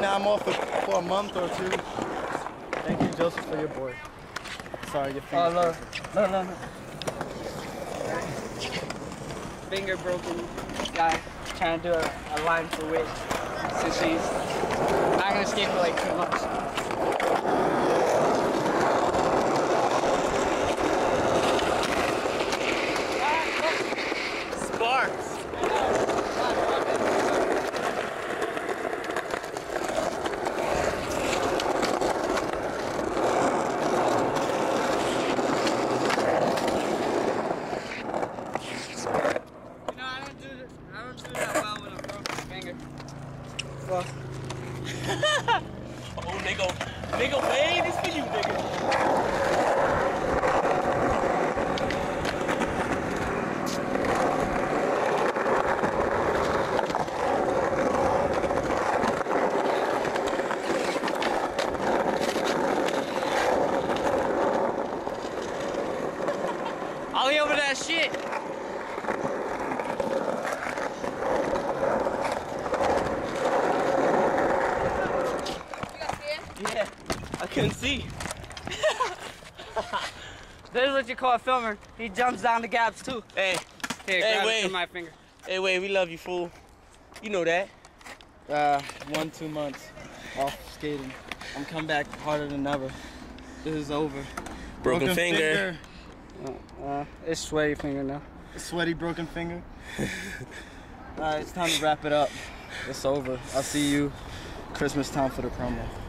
now I'm off for a month or two. Thank you, Joseph, for your board. Sorry, your finger. Oh, no. Finger broken guy trying to do a line for Wit since she's not gonna skate for like 2 months. Sparks. I don't do that well with a broken finger. Well. Oh, nigga, wait, this for you, nigga. I'll be over that shit. Yeah, I couldn't see. This is what you call a filmer. He jumps down the gaps too. Hey, Here, grab it from my finger. Hey, wait, we love you, fool. You know that. 1-2 months off skating. I'm coming back harder than ever. This is over. Broken finger. It's sweaty finger now. Sweaty broken finger. Alright, it's time to wrap it up. It's over. I'll see you Christmas time for the promo.